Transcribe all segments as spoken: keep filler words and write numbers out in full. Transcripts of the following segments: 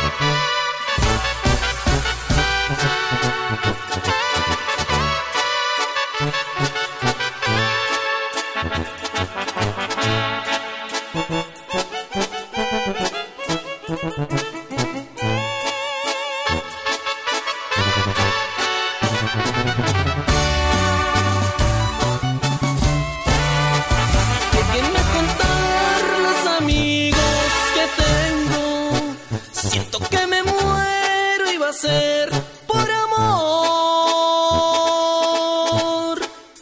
Déjenme contar los amigos que tengo. Siento que me muero y va a ser por amor.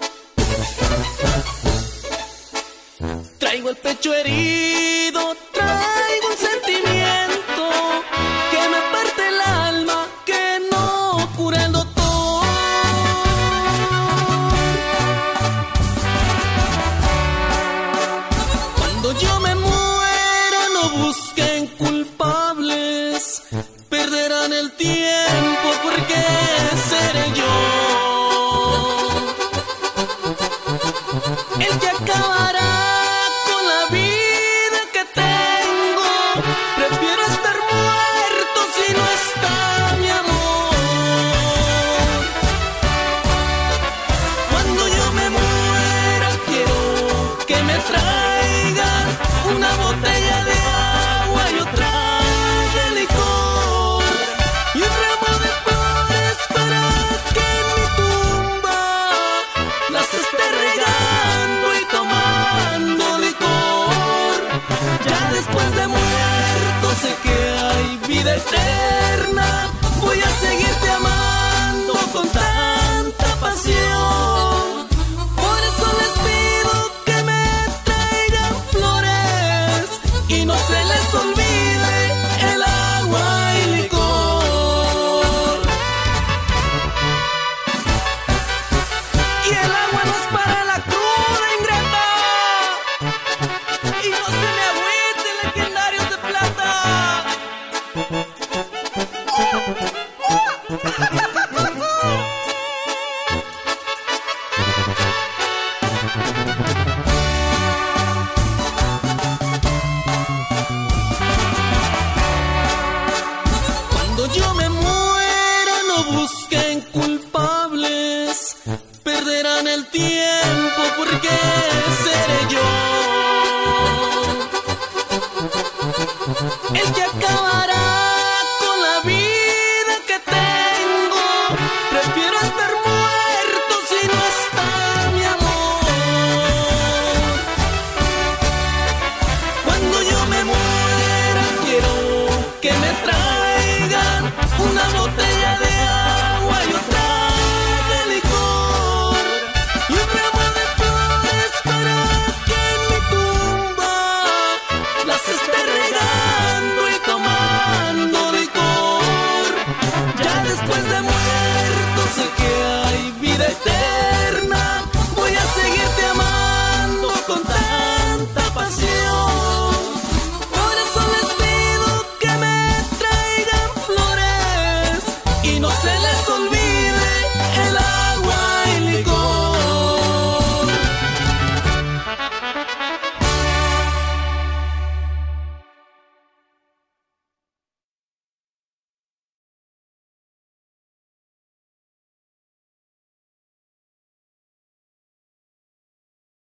Traigo el pecho herido, traigo un sentimiento que me parte el alma, que no cura el doctor. Cuando yo me muera no busquen culpables, perderán el tiempo porque seré yo el que acabará con la vida que tengo. Prefiero estar muerto si no está mi amor. Cuando yo me muera quiero que me traigan una botella de agua y otra de licor y un ramo de flores para que en mi tumba las esté regando y tomando licor. Ya después de muerto sé que hay vida eterna. Voy a seguirte amando con tanta pasión. Por eso les pido que me traigan flores y no se les olvide el agua y licor. Y el agua no es para la cruda ingrata. Y no se me agüiten legendarios de plata. Cuando yo me muera no busquen culpables, perderán el tiempo porque seré yo el que acabará con la vida que tengo. Prefiero estar muerto si no está mi amor. Cuando yo me muera quiero que me traigan